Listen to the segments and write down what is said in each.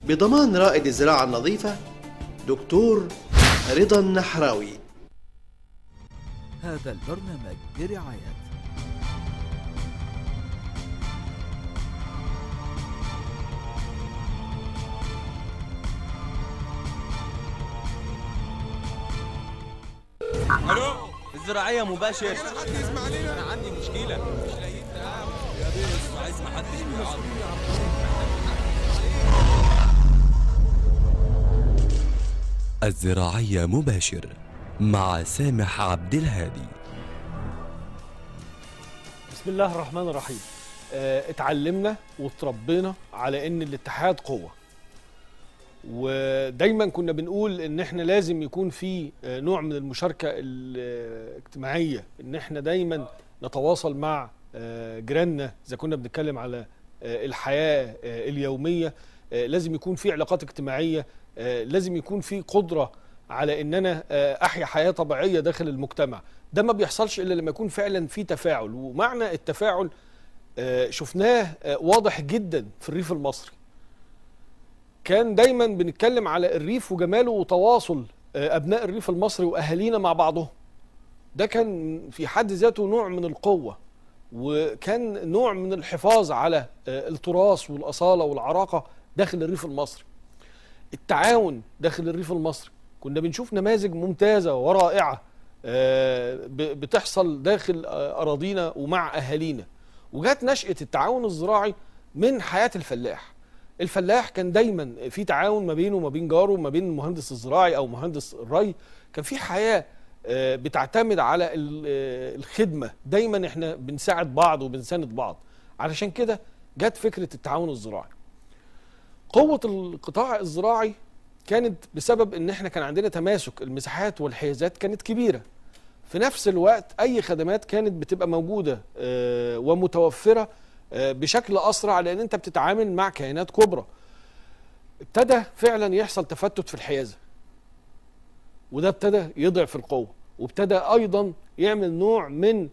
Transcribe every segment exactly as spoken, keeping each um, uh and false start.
بضمان رائد الزراعة النظيفة دكتور رضا النحراوي. هذا البرنامج برعاية الو الزراعية مباشر. حد يسمع علينا. انا عندي مشكلة مش لاقيين يا بيس عايز ما حدش الزراعية مباشر مع سامح عبد الهادي. بسم الله الرحمن الرحيم. اه اتعلمنا وتربينا على ان الاتحاد قوة، ودايما كنا بنقول ان احنا لازم يكون في نوع من المشاركة الاجتماعية، ان احنا دايما نتواصل مع جيراننا اذا كنا بنتكلم على الحياة اليومية. لازم يكون في علاقات اجتماعية، لازم يكون في قدرة على ان انا احيا حياة طبيعية داخل المجتمع. ده ما بيحصلش الا لما يكون فعلا في تفاعل، ومعنى التفاعل شفناه واضح جدا في الريف المصري. كان دايما بنتكلم على الريف وجماله وتواصل ابناء الريف المصري واهالينا مع بعضهم. ده كان في حد ذاته نوع من القوة، وكان نوع من الحفاظ على التراث والأصالة والعراقة داخل الريف المصري. التعاون داخل الريف المصري كنا بنشوف نماذج ممتازة ورائعة بتحصل داخل أراضينا ومع أهالينا. وجات نشأة التعاون الزراعي من حياة الفلاح. الفلاح كان دايما في تعاون ما بينه وما بين جاره، ما بين المهندس الزراعي أو مهندس الري. كان في حياة بتعتمد على الخدمة، دايما احنا بنساعد بعض وبنساند بعض. علشان كده جت فكرة التعاون الزراعي. قوة القطاع الزراعي كانت بسبب ان احنا كان عندنا تماسك، المساحات والحيازات كانت كبيرة. في نفس الوقت اي خدمات كانت بتبقى موجودة ومتوفرة بشكل اسرع، لان انت بتتعامل مع كيانات كبرى. ابتدى فعلا يحصل تفتت في الحيازة، وده ابتدى يضعف القوة، وابتدى ايضا يعمل نوع من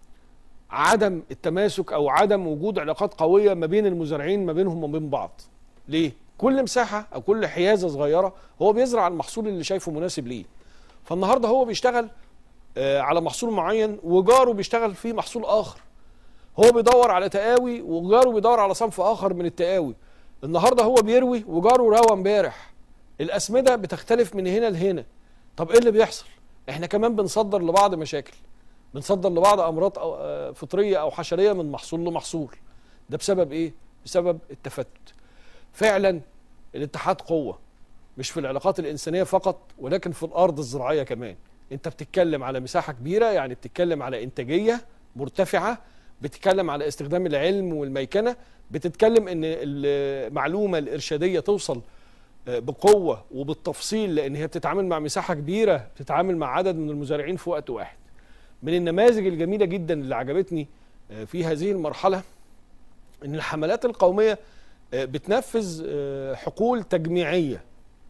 عدم التماسك او عدم وجود علاقات قوية ما بين المزارعين ما بينهم وما بين بعض. ليه؟ كل مساحة او كل حيازة صغيرة هو بيزرع المحصول اللي شايفه مناسب ليه. فالنهاردة هو بيشتغل آه على محصول معين، وجاره بيشتغل فيه محصول اخر. هو بيدور على تقاوي وجاره بيدور على صنف اخر من التقاوي. النهاردة هو بيروي وجاره روى امبارح. الاسمدة بتختلف من هنا لهنا. طب ايه اللي بيحصل؟ احنا كمان بنصدر لبعض مشاكل، بنصدر لبعض امراض فطريه او حشريه من محصول لمحصول. ده بسبب ايه؟ بسبب التفتت. فعلا الاتحاد قوه، مش في العلاقات الانسانيه فقط، ولكن في الارض الزراعيه كمان. انت بتتكلم على مساحه كبيره، يعني بتتكلم على انتاجيه مرتفعه، بتتكلم على استخدام العلم والميكنه، بتتكلم ان المعلومه الارشاديه توصل بقوة وبالتفصيل، لأن هي بتتعامل مع مساحة كبيرة، بتتعامل مع عدد من المزارعين في وقت واحد. من النماذج الجميلة جدا اللي عجبتني في هذه المرحلة إن الحملات القومية بتنفذ حقول تجميعية.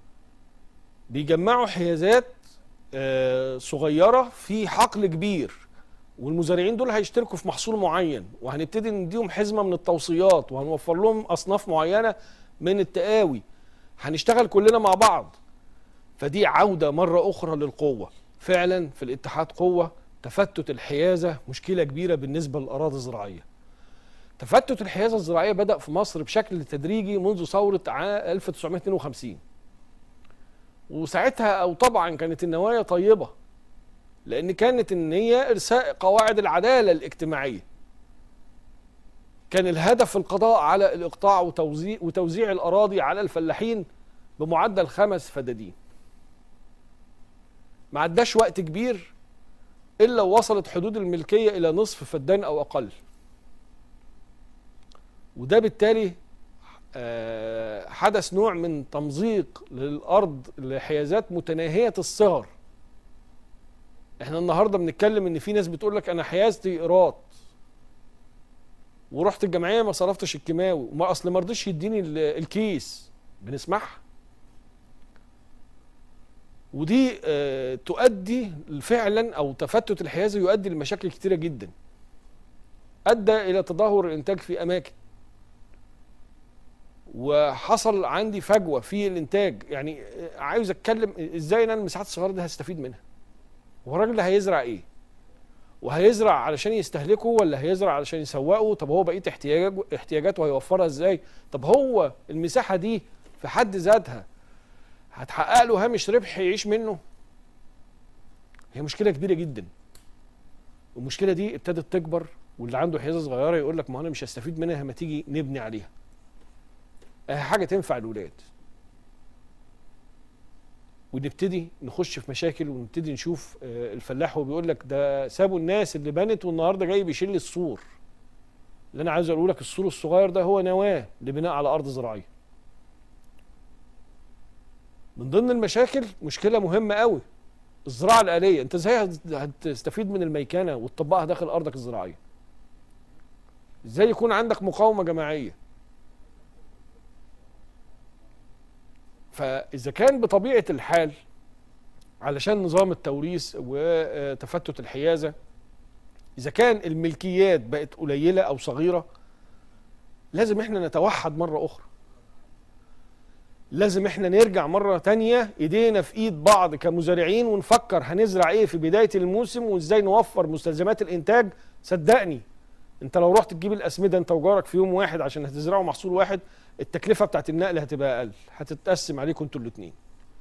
بيجمعوا حيازات صغيرة في حقل كبير، والمزارعين دول هيشتركوا في محصول معين، وهنبتدي نديهم حزمة من التوصيات، وهنوفر لهم أصناف معينة من التقاوي. هنشتغل كلنا مع بعض. فدي عودة مرة أخرى للقوة. فعلا في الاتحاد قوة. تفتت الحيازة مشكلة كبيرة بالنسبة للأراضي الزراعية. تفتت الحيازة الزراعية بدأ في مصر بشكل تدريجي منذ ثورة ألف وتسعمائة واثنين وخمسين، وساعتها أو طبعا كانت النوايا طيبة، لأن كانت النية إرساء قواعد العدالة الاجتماعية. كان الهدف القضاء على الإقطاع وتوزيع, وتوزيع الأراضي على الفلاحين بمعدل خمس فدادين. ما عداش وقت كبير إلا وصلت حدود الملكية إلى نصف فدان أو أقل. وده بالتالي حدث نوع من تمزيق للأرض لحيازات متناهية الصغر. احنا النهاردة بنتكلم إن في ناس بتقول لك أنا حيازتي إيراد، ورحت الجمعيه ما صرفتش الكيماوي، وما اصل ما رضيش يديني الكيس. بنسمعها. ودي آه تؤدي فعلا، او تفتت الحيازه يؤدي لمشاكل كتيره جدا. ادى الى تدهور الانتاج في اماكن. وحصل عندي فجوه في الانتاج، يعني عايز اتكلم ازاي ان انا المساحات الصغيره دي هستفيد منها؟ هو الراجل ده هيزرع ايه؟ وهيزرع علشان يستهلكه ولا هيزرع علشان يسوقه؟ طب هو بقيه احتياجاته احتياجاته هيوفرها ازاي؟ طب هو المساحه دي في حد ذاتها هتحقق له هامش ربح يعيش منه؟ هي مشكله كبيره جدا. والمشكله دي ابتدت تكبر، واللي عنده حيازه صغيره يقول لك ما انا مش هستفيد منها، ما تيجي نبني عليها. اهي حاجه تنفع الولاد. ونبتدي نخش في مشاكل ونبتدي نشوف الفلاح وهو بيقول لك ده سابوا الناس اللي بنت والنهارده جاي بيشيل السور. اللي انا عايز اقول لك السور الصغير ده هو نواه لبناء على ارض زراعيه. من ضمن المشاكل مشكله مهمه قوي، الزراعه الآلية. انت ازاي هتستفيد من الميكنه وتطبقها داخل ارضك الزراعيه؟ ازاي يكون عندك مقاومه جماعيه؟ فاذا كان بطبيعه الحال علشان نظام التوريث وتفتت الحيازه، اذا كان الملكيات بقت قليله او صغيره، لازم احنا نتوحد مره اخرى. لازم احنا نرجع مرة تانية ايدينا في ايد بعض كمزارعين ونفكر هنزرع ايه في بداية الموسم وازاي نوفر مستلزمات الانتاج. صدقني انت لو رحت تجيب الاسمدة انت وجارك في يوم واحد عشان هتزرعوا محصول واحد، التكلفة بتاعت النقل هتبقى اقل، هتتقسم عليكم انتوا الاتنين.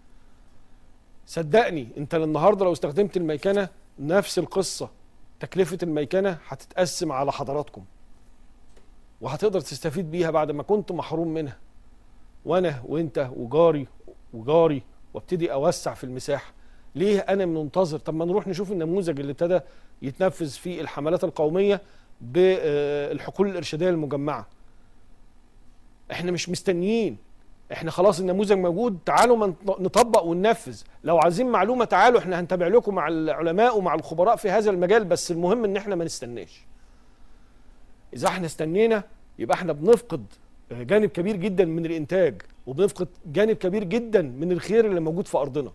صدقني انت النهارده لو استخدمت الميكنة نفس القصة، تكلفة الميكنة هتتقسم على حضراتكم وهتقدر تستفيد بيها بعد ما كنت محروم منها. وانا وانت وجاري وجاري وابتدي اوسع في المساحه. ليه انا منتظر؟ طب ما نروح نشوف النموذج اللي ابتدى يتنفذ في الحملات القوميه بالحقول الارشاديه المجمعه. احنا مش مستنيين، احنا خلاص النموذج موجود، تعالوا نطبق وننفذ. لو عايزين معلومه تعالوا احنا هنتابع لكم مع العلماء ومع الخبراء في هذا المجال، بس المهم ان احنا ما نستناش. اذا احنا استنينا يبقى احنا بنفقد جانب كبير جدا من الانتاج وبنفقد جانب كبير جدا من الخير اللي موجود في ارضنا.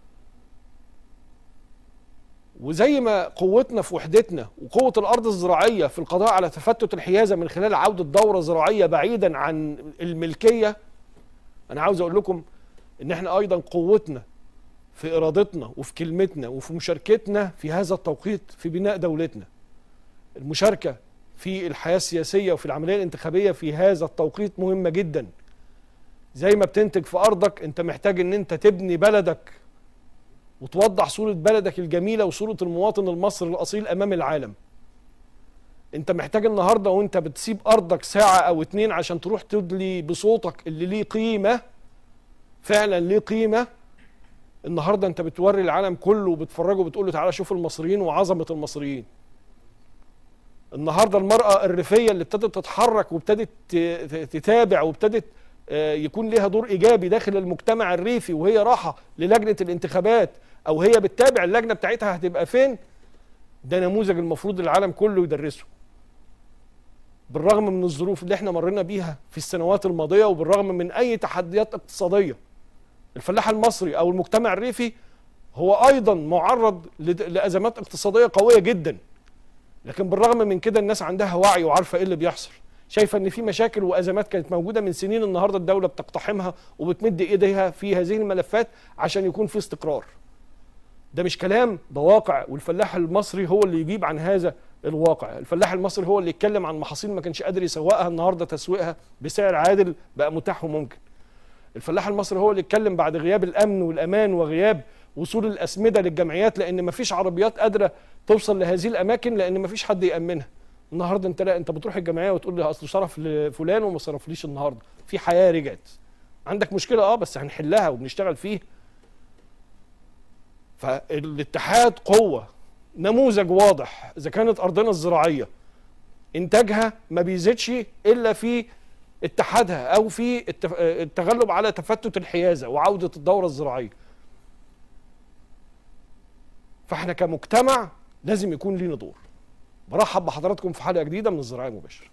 وزي ما قوتنا في وحدتنا وقوه الارض الزراعيه في القضاء على تفتت الحيازه من خلال عوده دوره زراعيه بعيدا عن الملكيه، انا عاوز اقول لكم ان احنا ايضا قوتنا في ارادتنا وفي كلمتنا وفي مشاركتنا في هذا التوقيت في بناء دولتنا. المشاركه في الحياة السياسية وفي العملية الانتخابية في هذا التوقيت مهمة جدا. زي ما بتنتج في أرضك أنت محتاج أن أنت تبني بلدك وتوضح صورة بلدك الجميلة وصورة المواطن المصري الأصيل أمام العالم. أنت محتاج النهاردة وأنت بتسيب أرضك ساعة أو اتنين عشان تروح تدلي بصوتك اللي ليه قيمة، فعلا ليه قيمة. النهاردة أنت بتوري العالم كله وبتفرجه وبتقول له تعالى شوف المصريين وعظمة المصريين. النهارده المرأة الريفية اللي ابتدت تتحرك وابتدت تتابع وابتدت يكون لها دور إيجابي داخل المجتمع الريفي، وهي راحة للجنة الانتخابات أو هي بتتابع اللجنة بتاعتها هتبقى فين، ده نموذج المفروض العالم كله يدرسه. بالرغم من الظروف اللي احنا مرينا بيها في السنوات الماضية وبالرغم من أي تحديات اقتصادية، الفلاح المصري أو المجتمع الريفي هو أيضا معرض لأزمات اقتصادية قوية جدا. لكن بالرغم من كده الناس عندها وعي وعارفه ايه اللي بيحصل، شايفه ان في مشاكل وازمات كانت موجوده من سنين، النهارده الدوله بتقتحمها وبتمد ايديها في هذه الملفات عشان يكون في استقرار. ده مش كلام، ده واقع، والفلاح المصري هو اللي يجيب عن هذا الواقع. الفلاح المصري هو اللي يتكلم عن محاصيل ما كانش قادر يسوقها، النهارده تسويقها بسعر عادل بقى متاح وممكن. الفلاح المصري هو اللي يتكلم بعد غياب الامن والامان وغياب وصول الاسمده للجمعيات، لان مفيش عربيات قادره توصل لهذه الاماكن لان مفيش حد يامنها. النهارده انت لا انت بتروح الجمعيه وتقول لي اصل صرف لفلان وما صرفليش النهارده، في حياه رجعت. عندك مشكله اه بس هنحلها وبنشتغل فيه. فالاتحاد قوه، نموذج واضح. اذا كانت ارضنا الزراعيه انتاجها ما بيزيدش الا في اتحادها او في التغلب على تفتت الحيازه وعوده الدوره الزراعيه. فاحنا كمجتمع لازم يكون لينا دور. برحب بحضراتكم في حلقه جديده من الزراعه المباشره.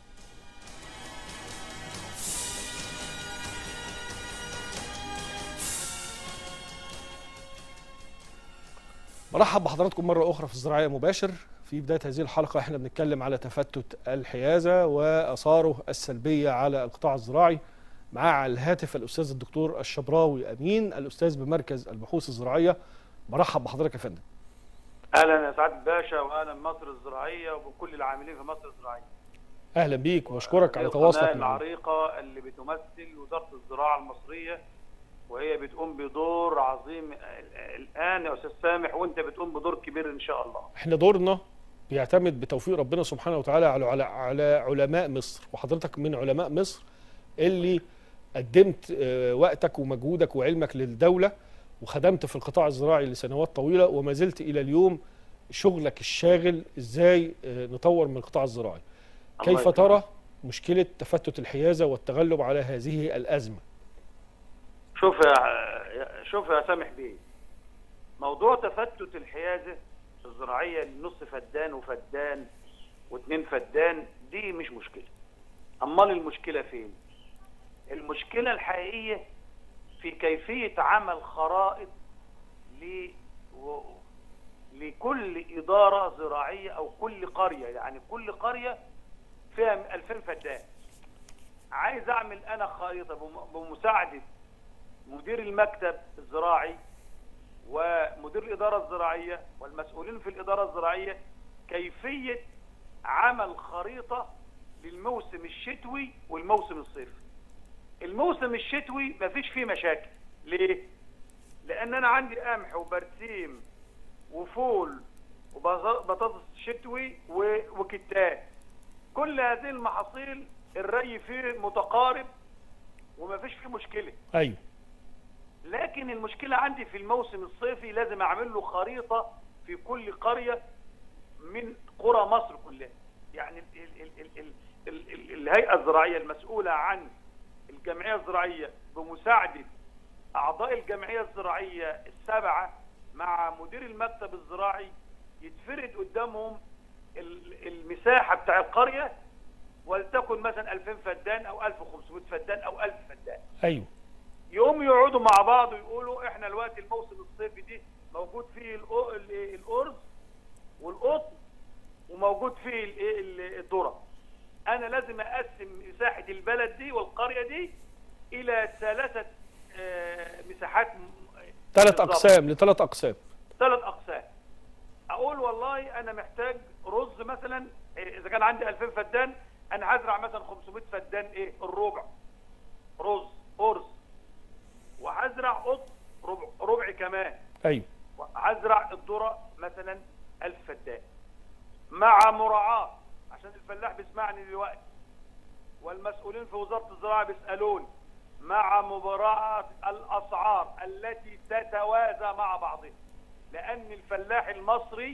برحب بحضراتكم مره اخرى في الزراعه مباشر. في بدايه هذه الحلقه احنا بنتكلم على تفتت الحيازه واثاره السلبيه على القطاع الزراعي. معاه على الهاتف الاستاذ الدكتور الشبراوي امين، الاستاذ بمركز البحوث الزراعيه. برحب بحضرتك يا فندم. اهلا يا سعاده الباشا، واهلا مصر الزراعيه وبكل العاملين في مصر الزراعيه. اهلا بيك واشكرك على تواصلك معنا. العريقه اللي بتمثل وزاره الزراعه المصريه، وهي بتقوم بدور عظيم الان يا استاذ سامح، وانت بتقوم بدور كبير ان شاء الله. احنا دورنا بيعتمد بتوفيق ربنا سبحانه وتعالى على على علماء مصر، وحضرتك من علماء مصر اللي قدمت وقتك ومجهودك وعلمك للدوله، وخدمت في القطاع الزراعي لسنوات طويله، وما زلت الى اليوم شغلك الشاغل ازاي نطور من القطاع الزراعي. كيف ترى مشكله تفتت الحيازه والتغلب على هذه الازمه؟ شوف يا شوف يا سامح بيه، موضوع تفتت الحيازه الزراعيه لنص فدان وفدان واثنين فدان دي مش مشكله. امال المشكله فين؟ المشكله الحقيقيه في كيفيه عمل خرائط ل لكل اداره زراعيه او كل قريه، يعني كل قريه فيها ألفين فدان. عايز اعمل انا خريطه بمساعده مدير المكتب الزراعي ومدير الاداره الزراعيه والمسؤولين في الاداره الزراعيه، كيفيه عمل خريطه للموسم الشتوي والموسم الصيفي. الموسم الشتوي مفيش فيه مشاكل. ليه؟ لان انا عندي قمح وبرسيم وفول وبطاطس شتوي وكتان. كل هذه المحاصيل الري فيه متقارب ومفيش فيه مشكله. ايوه. لكن المشكله عندي في الموسم الصيفي، لازم اعمل له خريطه في كل قريه من قرى مصر كلها. يعني ال ال ال ال ال ال الهيئه الزراعيه المسؤوله عن الجمعيه الزراعيه بمساعده اعضاء الجمعيه الزراعيه السبعه مع مدير المكتب الزراعي، يتفرد قدامهم المساحه بتاع القريه، ولتكن مثلا ألفين فدان او ألف وخمسمائة فدان او ألف فدان. ايوه. يقوموا يقعدوا مع بعض ويقولوا احنا دلوقتي الموسم الصيفي دي موجود فيه الارز والقطن وموجود فيه الايه الذره. انا لازم اقسم مساحه البلد دي والقريه دي الى ثلاثه مساحات، ثلاث اقسام لثلاث اقسام ثلاث اقسام. اقول والله انا محتاج رز مثلا، اذا كان عندي ألفين فدان انا هزرع مثلا خمسمائة فدان ايه الربع رز ارز، وهزرع قطن ربع ربع كمان. ايوه. وهزرع الذره مثلا ألف فدان، مع مراعاه عشان الفلاح بيسمعني دلوقتي والمسؤولين في وزاره الزراعه بيسالوني، مع مراعاه الاسعار التي تتوازى مع بعضها. لان الفلاح المصري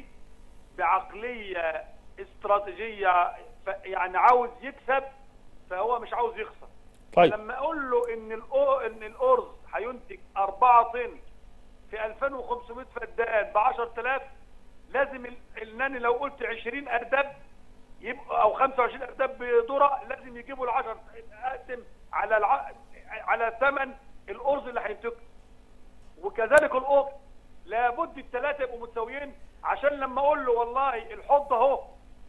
بعقليه استراتيجيه يعني عاوز يكسب، فهو مش عاوز يخسر. طيب. لما اقول له ان ان الارز هينتج أربعة طن في ألفين وخمسمائة فدان ب عشرة آلاف، لازم انني لو قلت عشرين ارداب يبقى او خمسة وعشرين ارداب ذره، لازم يجيبوا ال عشرة اقسم على الع... على ثمن الارز اللي هينتجه. وكذلك القطن لابد الثلاثه يبقوا متساويين، عشان لما اقول له والله الحوض اهو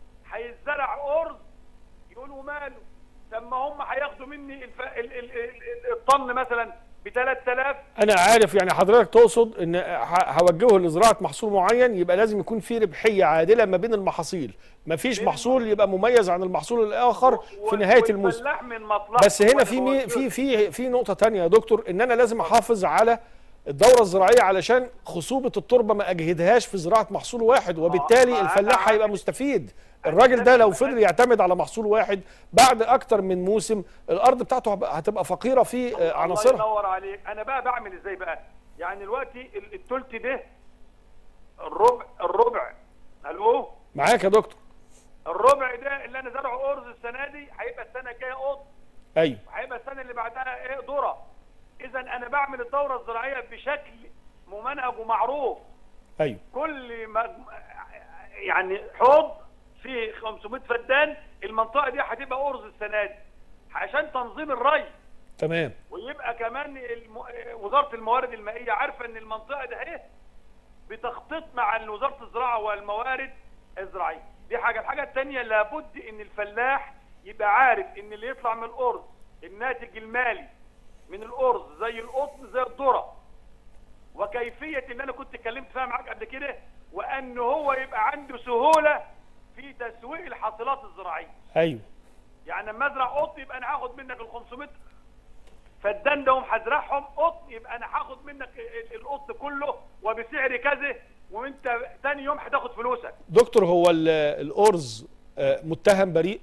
هيزرع ارز يقولوا ماله، طب ما هم هياخدوا مني الف... ال... ال... ال... الطن مثلا ب ثلاثة آلاف. انا عارف يعني حضرتك تقصد ان هوجهه لزراعه محصول معين، يبقى لازم يكون في ربحيه عادله ما بين المحاصيل، ما فيش محصول يبقى مميز عن المحصول الاخر و... في نهايه الموسم. بس هنا في مي... في في في نقطه ثانيه يا دكتور، ان انا لازم احافظ على الدوره الزراعيه علشان خصوبه التربه ما اجهدهاش في زراعه محصول واحد، وبالتالي الفلاح هيبقى مستفيد. الراجل ده لو فضل يعتمد على محصول واحد بعد اكتر من موسم الارض بتاعته هتبقى فقيره في عناصرها. الله ينور عليك. انا بقى بعمل ازاي بقى؟ يعني دلوقتي الثلث ده الربع الربع الو معاك يا دكتور. الربع ده اللي انا زرعه ارز السنه دي هيبقى السنه الجايه قطن. ايوه. هيبقى السنه اللي بعدها ايه ذره. اذا انا بعمل الدوره الزراعيه بشكل ممنهج ومعروف. ايوه. كل ما يعني حوض فيه خمسمائة فدان، المنطقه دي هتبقى ارز السنه دي عشان تنظيم الري. تمام. ويبقى كمان الم... وزاره الموارد المائيه عارفه ان المنطقه دي اهي بتخطيط مع وزاره الزراعه والموارد الزراعيه. دي حاجه. الحاجه الثانيه لابد ان الفلاح يبقى عارف ان اللي يطلع من الارز الناتج المالي من الارز زي القطن زي الذره، وكيفيه اللي انا كنت اتكلمت فيها معاك قبل كده، وان هو يبقى عنده سهوله في تسويق الحاصلات الزراعيه. ايوه. يعني لما ازرع قطن يبقى انا هاخد منك ال خمسمية فدان ده هزرعهم قطن، يبقى انا هاخد منك القطن كله وبسعر كذا، وانت ثاني يوم هتاخد فلوسك. دكتور، هو الارز متهم بريء؟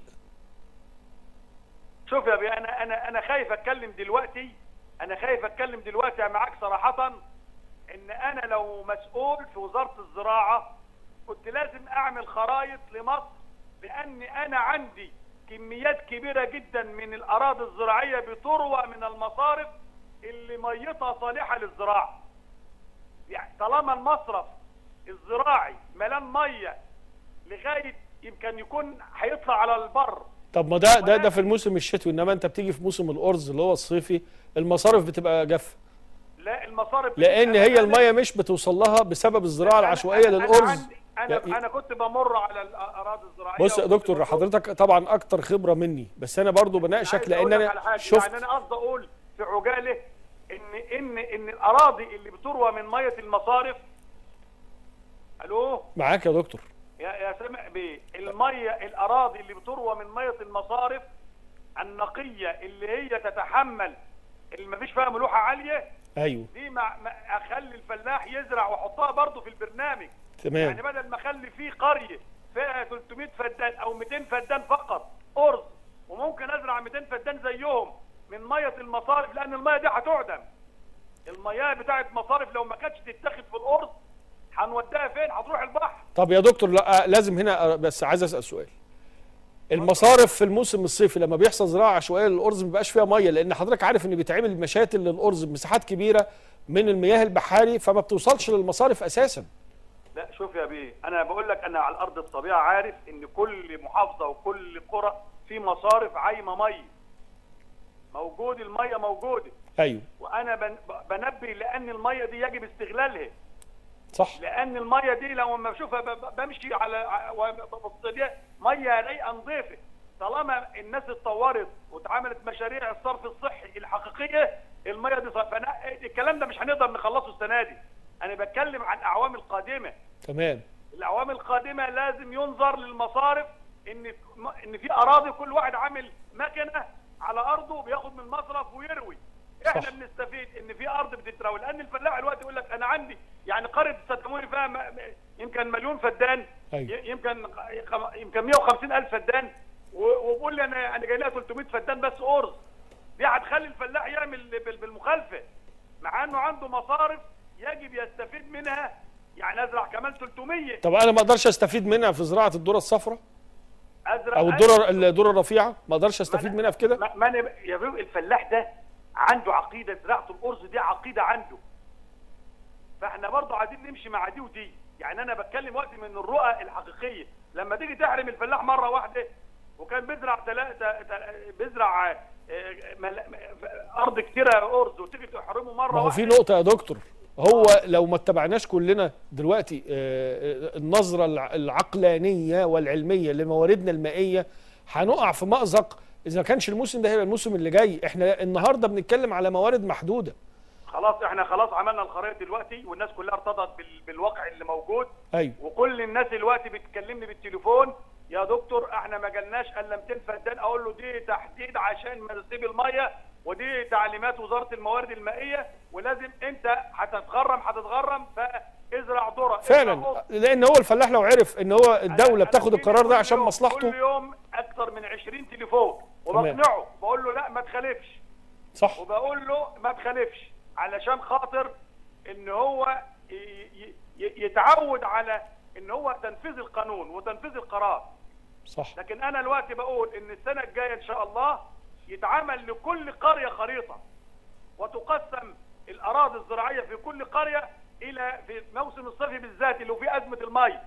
شوف يا بيه، انا انا انا خايف اتكلم دلوقتي، انا خايف اتكلم دلوقتي معاك صراحه، ان انا لو مسؤول في وزاره الزراعه كنت لازم اعمل خرائط لمصر، لان انا عندي كميات كبيره جدا من الاراضي الزراعيه بتروى من المصارف اللي ميتها صالحه للزراعه. يعني طالما المصرف الزراعي ملان ميه لغايه يمكن يكون هيطلع على البر. طب ما ده ده ده في الموسم الشتوي، انما انت بتيجي في موسم الارز اللي هو الصيفي المصارف بتبقى جافه. لا المصارف لان هي الميه مش بتوصل لها بسبب الزراعه العشوائيه للارز. انا انا, أنا كنت بمر على الاراضي الزراعيه. بص يا دكتور، حضرتك طبعا اكتر خبره مني، بس انا برضو بناقشك لان انا شفت. يعني انا قصدي اقول في عجاله ان ان ان الاراضي اللي بتروى من ميه المصارف. الو معاك يا دكتور. يا يا سامع بيه، الميه الاراضي اللي بتروى من ميه المصارف النقيه اللي هي تتحمل اللي ما فيش فيها ملوحه عاليه. ايوه. دي مع اخلي الفلاح يزرع واحطها برضه في البرنامج. تمام. يعني بدل ما اخلي فيه قريه فيها ثلاثمية فدان او مئتين فدان فقط ارز، وممكن ازرع مئتين فدان زيهم من ميه المصارف، لان الميه دي هتعدم. الميه بتاعت مصارف لو ما كانتش تتاخد في الارز هنوديها فين؟ هتروح البحر. طب يا دكتور، لا لازم هنا بس عايز اسال سؤال. المصارف في الموسم الصيفي لما بيحصل زراعه عشوائيه للارز ما بيبقاش فيها ميه، لان حضرتك عارف ان بيتعمل مشاتل للارز بمساحات كبيره من المياه البحاري، فما بتوصلش للمصارف اساسا. لا شوف يا بيه، انا بقول لك انا على ارض الطبيعه عارف ان كل محافظه وكل قرى في مصارف عايمه ميه. موجود، الميه موجوده. ايوه. وانا بنبه لان الميه دي يجب استغلالها. صح. لان الميه دي لو ما بشوفها بمشي على ببص ليها ميه رايقه نظيفه. طالما الناس اتطورت واتعملت مشاريع الصرف الصحي الحقيقيه، الميه دي صح. فانا الكلام ده مش هنقدر نخلصه السنه دي. انا بتكلم عن الاعوام القادمه. تمام. الاعوام القادمه لازم ينظر للمصارف ان ان في اراضي كل واحد عامل مكنه على ارضه بياخد من المصرف ويروي. احنا صح. بنستفيد ان في ارض بتتروي، لان الفلاح دلوقتي يقول لك انا عندي يعني قريه ستموني فيها يمكن مليون فدان. أيوة. يمكن يمكن مئة وخمسين ألف فدان، وبقول لي انا انا جاي لها ثلاثمية فدان بس ارز. دي هتخلي الفلاح يعمل بالمخالفه، مع انه عنده مصارف يجب يستفيد منها. يعني ازرع كمان ثلاثمية. طب انا ما اقدرش استفيد منها في زراعه الذره الصفراء؟ ازرع او الذره الذره الرفيعه ما اقدرش استفيد منها في كده؟ ما انا يا بيه الفلاح ده عنده عقيده، زراعه الارز دي عقيده عنده. فاحنا برضه عايزين نمشي مع دي ودي. يعني انا بتكلم وقت من الرؤى الحقيقيه. لما تيجي تحرم الفلاح مره واحده وكان بيزرع ثلاثه بيزرع ارض كتيره ارز، وتيجي تحرمه مره واحده. ما هو في نقطه يا دكتور، هو لو ما اتبعناش كلنا دلوقتي النظره العقلانيه والعلميه لمواردنا المائيه هنقع في مأزق. اذا ما كانش الموسم ده هيبقى الموسم اللي جاي. احنا النهارده بنتكلم على موارد محدوده. خلاص احنا خلاص عملنا الخرائط دلوقتي، والناس كلها ارتضت بالواقع اللي موجود. ايوه. وكل الناس دلوقتي بتكلمني بالتليفون، يا دكتور احنا ما جالناش الا مئتين فدان. اقول له دي تحديد عشان ما نسيب الميه، ودي تعليمات وزاره الموارد المائيه، ولازم انت هتتغرم هتتغرم فازرع ذره. فعلا، لان هو الفلاح لو عرف ان هو الدوله بتاخد القرار ده عشان مصلحته. كل يوم اكثر من عشرين تليفون، وبقنعه بقول له لا ما تخالفش. صح. وبقول له ما تخالفش علشان خاطر ان هو يتعود على ان هو تنفيذ القانون وتنفيذ القرار. صح. لكن انا دلوقتي بقول ان السنه الجايه ان شاء الله يتعمل لكل قريه خريطه، وتقسم الاراضي الزراعيه في كل قريه الى في موسم الصيف بالذات اللي هو في ازمه المي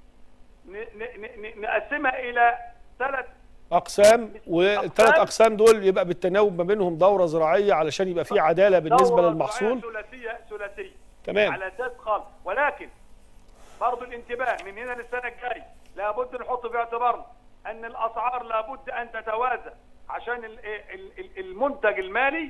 نقسمها الى ثلاث اقسام، والثلاث اقسام دول يبقى بالتناوب ما بينهم دوره زراعيه علشان يبقى في عداله بالنسبه للمحصول. ثلاثيه ثلاثيه. تمام. على اساس خالص. ولكن برضه الانتباه من هنا للسنه الجايه لابد نحط في اعتبارنا ان الاسعار لابد ان تتوازن عشان المنتج المالي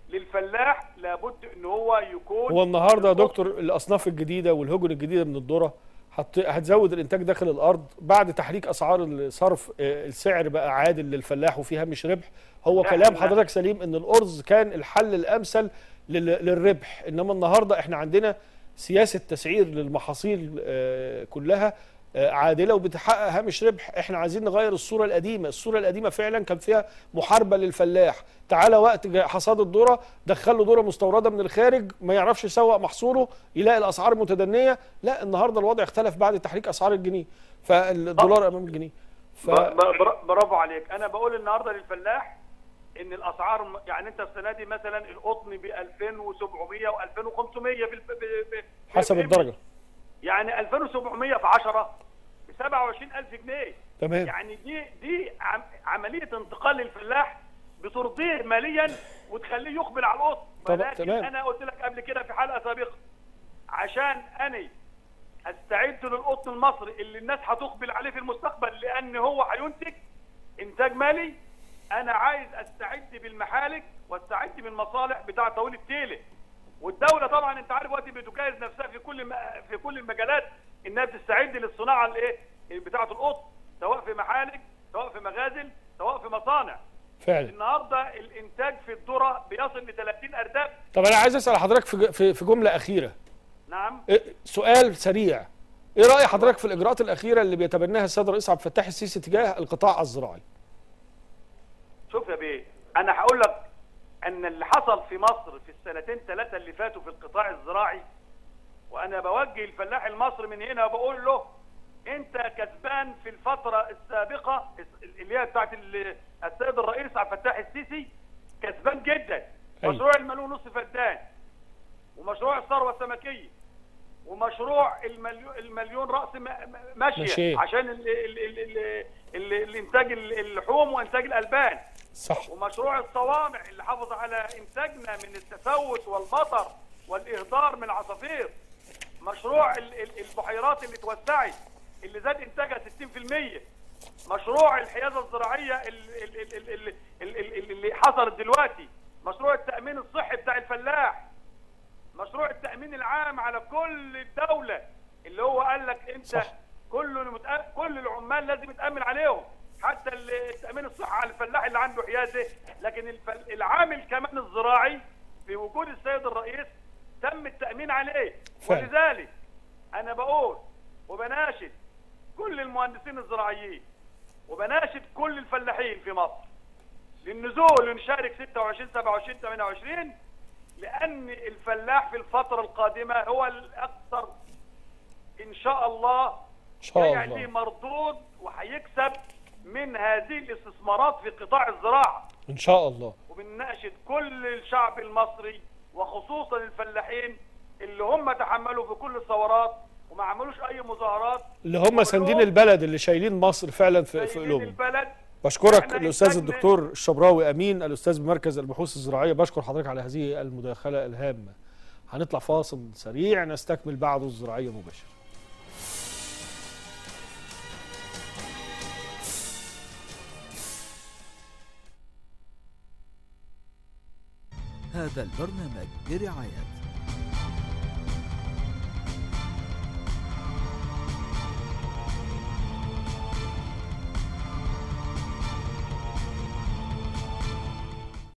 للفلاح لابد ان هو يكون. هو النهارده يا دكتور الاصناف الجديده والهجن الجديده من الذره هت- هتزود الانتاج داخل الارض بعد تحريك اسعار الصرف. آه، السعر بقى عادل للفلاح وفيه هامش ربح. هو لا، كلام لا. حضرتك سليم ان الارز كان الحل الامثل لل- للربح، انما النهارده احنا عندنا سياسه تسعير للمحاصيل آه، كلها آه، عادله وبتحقق هامش ربح. احنا عايزين نغير الصوره القديمه. الصوره القديمه فعلا كان فيها محاربه للفلاح. تعالى وقت جا- حصاد الذره دخل له ذره مستورده من الخارج، ما يعرفش يسوق محصوله، يلاقي الاسعار متدنيه. لا، النهارده الوضع اختلف بعد تحريك اسعار الجنيه، فالدولار امام الجنيه. ف... ب- ب- برافو عليك. انا بقول النهارده للفلاح ان الاسعار م- يعني انت السنه دي مثلا القطن ب ألفين وسبعمية و ألفين وخمسمية في الب- ب- ب- حسب في- الدرجه. يعني ألفين وسبعمية في عشرة ب سبعة وعشرين ألف جنيه. تمام. يعني دي دي عم عمليه انتقال للفلاح بترضيه ماليا وتخليه يقبل على القطن. طبعا، ولكن تمام. انا قلت لك قبل كده في حلقه سابقه، عشان انا استعد للقطن المصري اللي الناس هتقبل عليه في المستقبل لان هو هينتج انتاج مالي، انا عايز استعد بالمحالك واستعد بالمصالح بتاع طويل التيله. والدوله طبعا انت عارف وقت بتجهز نفسها في كل الم- في كل المجالات انها بتستعد للصناعه الايه بتاعه القطن، سواء في محالك، سواء في مغازل، سواء في مصانع. فعلا. النهارده الانتاج في الذره بيصل ل ثلاثين ارداب. طب انا عايز اسال حضرتك في ج- في في جمله اخيره. نعم. إيه- سؤال سريع. ايه راي حضرتك في الاجراءات الاخيره اللي بيتبناها السيد الرئيس عبد الفتاح السيسي تجاه القطاع الزراعي؟ شوف يا بيه، انا هقول لك ان اللي حصل في مصر في السنتين ثلاثه اللي فاتوا في القطاع الزراعي، وانا بوجه الفلاح المصري من هنا وبقول له انت كسبان في الفتره السابقه اللي هي بتاعت ال- السيد الرئيس عبد الفتاح السيسي، كسبان جدا. أيوة. مشروع المليون نص فدان، ومشروع الثروه السمكيه، ومشروع المليون, المليون راس م- م- ماشيه ماشية. عشان ال ال ال ال ال الانتاج اللحوم وانتاج الالبان، صح. ومشروع الصوامع اللي حافظ على انتاجنا من التسوس والمطر والاهدار من العصافير، مشروع ال- ال- البحيرات اللي اتوسعت اللي زاد انتاجها ستين في المية، مشروع الحيازه الزراعيه ال- ال- ال- ال- ال- ال- ال- اللي حصلت دلوقتي، مشروع التامين الصحي بتاع الفلاح، مشروع التامين العام على كل الدوله اللي هو قال لك انت صح. كل المتأ... كل العمال لازم يتامن عليهم، حتى التامين الصحي على الفلاح اللي عنده حيازه. لكن الفل... العامل كمان الزراعي في وجود السيد الرئيس تم التامين عليه. فعلا. ولذلك انا بقول وبناشد كل المهندسين الزراعيين وبناشد كل الفلاحين في مصر للنزول ونشارك ستة وعشرين سبعة وعشرين ثمانية وعشرين، لان الفلاح في الفتره القادمه هو الاكثر ان شاء الله ان شاء يعني الله. مردود وهيكسب من هذه الاستثمارات في قطاع الزراعه. ان شاء الله. وبنناشد كل الشعب المصري وخصوصا الفلاحين اللي هم تحملوا في كل الثورات وما عملوش اي مظاهرات، اللي هم ساندين البلد، اللي شايلين مصر فعلا في في سايبين قلوبهم. البلد. بشكرك إحنا الاستاذ إنتاجنا- الدكتور الشبراوي امين الاستاذ بمركز البحوث الزراعيه. بشكر حضرتك على هذه المداخله الهامه. هنطلع فاصل سريع نستكمل بعده الزراعيه مباشره. هذا البرنامج برعاية